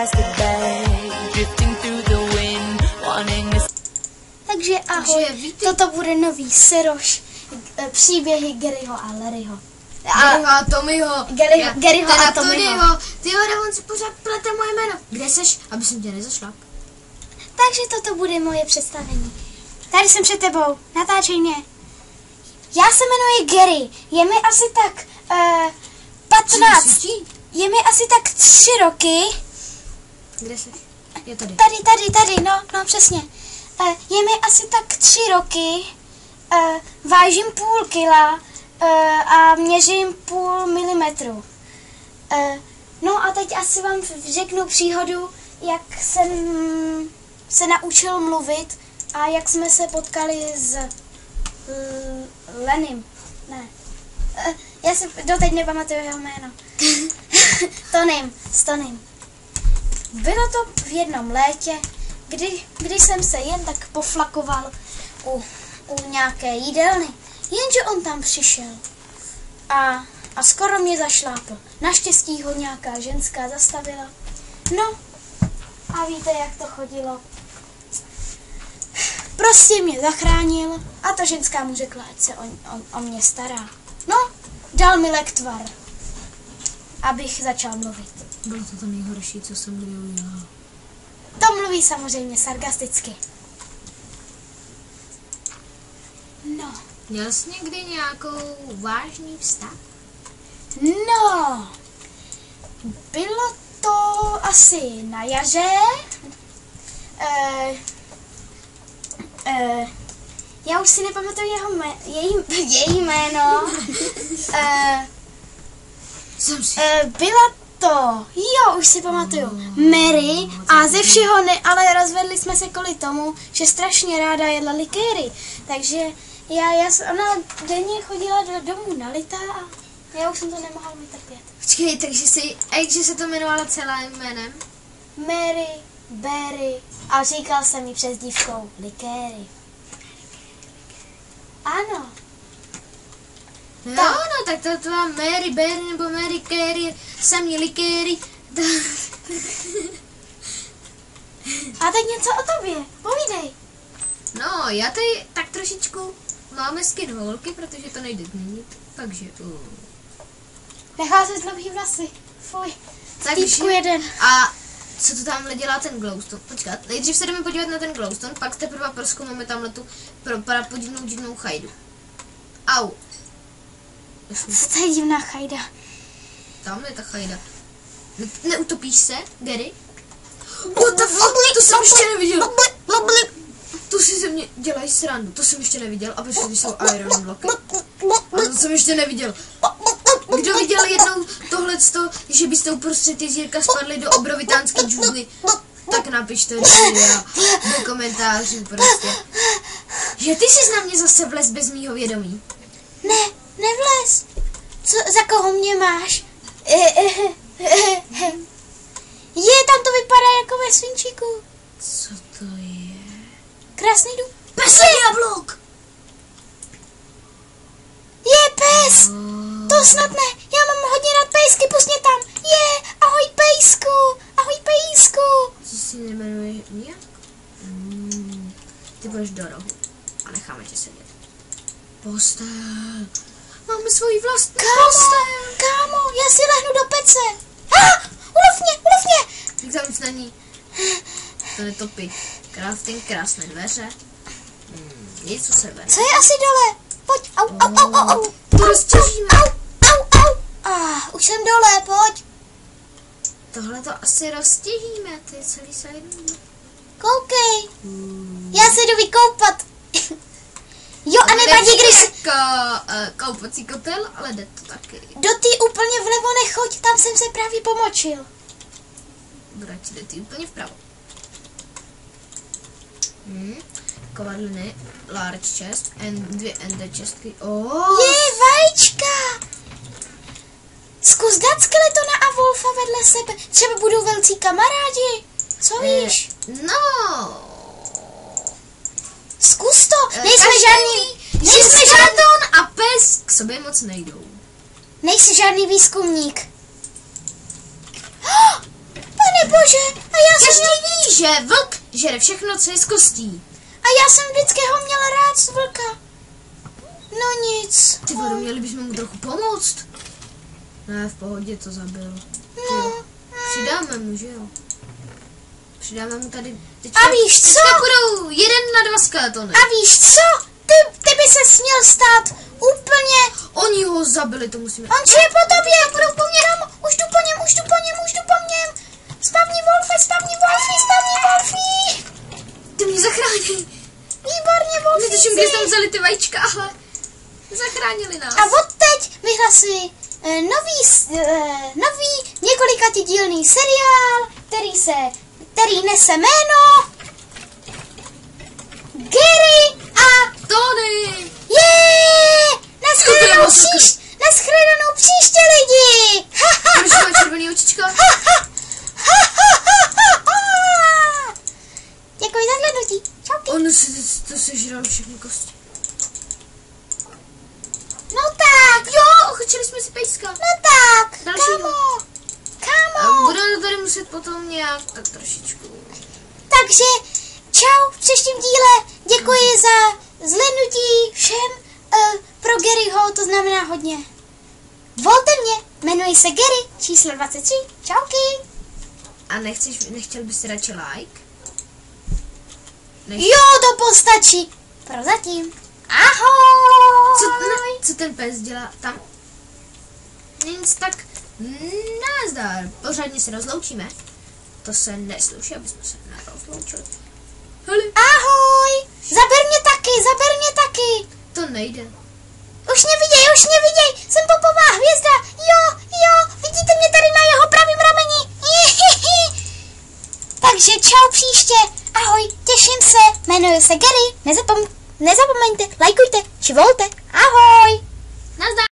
plastic bag, drifting through the wind, wanting to... Takže ahoj, toto bude nový Seroš, příběhy Garyho a Larryho. Garyho a Tommyho. Garyho a Tommyho. Ty on si pořád plete moje jméno. Kde seš? Aby jsem tě nezašla. Takže toto bude moje představení. Tady jsem před tebou, natáčej mě. Já se jmenuji Gary, je mi asi tak 15. Je mi asi tak 3 roky. Kde jsi? Je tady. Tady, no přesně. Je mi asi tak 3 roky, vážím půl kila a měřím 0,5 milimetru. No a teď asi vám řeknu příhodu, jak jsem se naučil mluvit a jak jsme se potkali s Lenym. Ne. Já si doteď nepamatuju jeho jméno. S Tonym. Bylo to v jednom létě, kdy jsem se jen tak poflakoval u nějaké jídelny. Jenže on tam přišel a skoro mě zašlápl. Naštěstí ho nějaká ženská zastavila. No a víte, jak to chodilo. Prostě mě zachránil a ta ženská mu řekla, ať se o mě stará. No, dal mi lektvar, abych začal mluvit. Bylo to nejhorší, co jsem kdy udělal. To mluví samozřejmě sarkasticky. No. Měl jsi někdy nějakou vážný vztah? No. Bylo to asi na jaře. Já už si nepamatuju její jméno. Byla to, už si pamatuju, Mary a ze všeho ale rozvedli jsme se kvůli tomu, že strašně ráda jedla likéry. Takže ona denně chodila do domu nalitá a já už jsem to nemohla vytrpět. Počkej, takže se to jmenovala celým jménem? Mary, Berry a říkal jsem jí přezdívkou likéry. Ano. No, tak to tvá Mary Berry nebo Mary Carey, samý likéry. A teď něco o tobě, povídej. No, já tady tak trošičku máme skin holky, protože to nejde změnit, takže... Nechá se dlouhý vlasy, fuj. Takže, jeden. A co to tamhle dělá ten glowstone? Počkat, nejdřív se jdeme podívat na ten glowstone, pak teprve prozkoumáme tamhle tu podivnou divnou chajdu. Au. Co to je divná chajda? Tamhle je ta chajda. Neutopíš se, Gary? What the fuck, to jsem ještě neviděl. Tu si ze mě dělají srandu, to jsem ještě neviděl. A počkej, jsou iron bloky. Ale to jsem ještě neviděl. Kdo viděl jednou tohleto, že byste uprostřed jezírka spadli do obrovitánské džungly, tak napište do komentářů prostě. Že ty jsi na mě zase vlez bez mýho vědomí. Ne, nevlez. Za koho mě máš? Tam to vypadá jako ve svinčíku. Co to je? Krásný dům. Pes jablok! Je pes! To snad ne. Já mám hodně rád pejsky, pust mě tam. Ahoj pejsku! Ahoj pejsku! Ty si nejmenuješ nijak? Ty budeš do rohu a necháme tě sedět. Postel. Máme svoji vlastní postel. Kámo, já si lehnu do pece. Ulov mě! Jak tam nic není. To netopí. Crafting, krásné dveře. Něco se vede. Co je asi dole? Pojď, au. To roztěžíme. Au. Už jsem dole, pojď. Tohle to asi roztěžíme, to je celý sajdu. Koukej. Já se jdu vykoupat. Jo, a nevadí, když... Koupací kotel, ale jde to taky. Do ty úplně vlevo nechoď, tam jsem se právě pomočil. Brať, jde ty úplně vpravo. Kovadliny, large chest, and 2 ender chestky. Vajíčka! Zkus dát skeletona a wolfa vedle sebe. Třeba budou velcí kamarádi. Co víš? No. Zkus to. Nejsme žádný skeleton a pes k sobě moc nejdou. Nejsi žádný výzkumník. Pane bože, a já jsem... Každý ví, že vlk žere všechno, co je z kostí. A já jsem vždycky ho měla rád z vlka. No nic. Ty vado, měli bychom mu trochu pomoct. Ne, v pohodě to zabil. No. Přidáme mu, že jo? Přidáme mu tady... A víš co? Teďka půjdou 1 na 2 skeletony. A víš co? Ty by se směl stát úplně... Oni ho zabili, to musíme... On je po tobě, budou po mně, už jdu po něm. Spavni Wolfy. Ty mě zachránili. Výborně, Wolfy. Netuším, kde jsme vzali ty vajíčka, ale zachránili nás. A odteď vyhlasuji nový několikatidílný seriál, který nese jméno Gary a Tony! Naschledanou příště lidi! Proč má červený očičko? Děkuji za hlednutí. Čauky. On to sežral všechny kosti. No tak. Jo, ochočili jsme si pejska. No tak. Dalšího. Kamo. Budeme to tady muset potom nějak tak trošičku. Takže čau v příštím díle. Děkuji za zhlédnutí všem pro Garyho, to znamená hodně. Volte mě, jmenuji se Gary, číslo 23. Čauky. A nechtěl bys si radši like? Jo, to postačí. Prozatím. Ahoj. Co ten pes dělá tam? Nic tak nazdar. Pořádně se rozloučíme. To se nesluší, aby jsme se nerozloučili. Hele. Ahoj. Zaber mě taky. To nejde. Už mě viděj, jsem popová hvězda. Jo, vidíte mě tady na jeho pravým rameni. Takže čau příště. Ahoj, těším se. Jmenuji se Gary. Nezapomeňte, lajkujte, či volte. Ahoj. Nazdar.